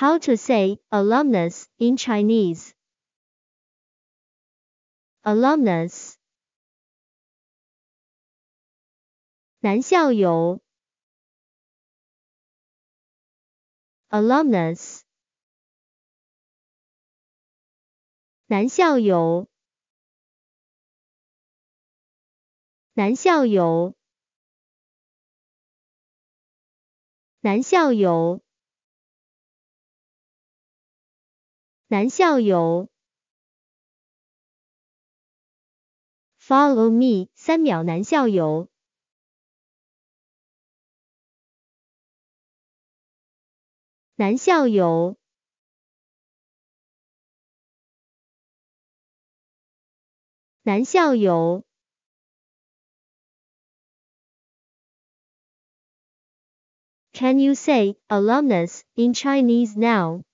How to say alumnus in Chinese? Alumnus. 男校友 alumnus. 男校友男校友男校友男校友 Follow me 3秒男校友男校友男校友 Can you say alumnus in Chinese now?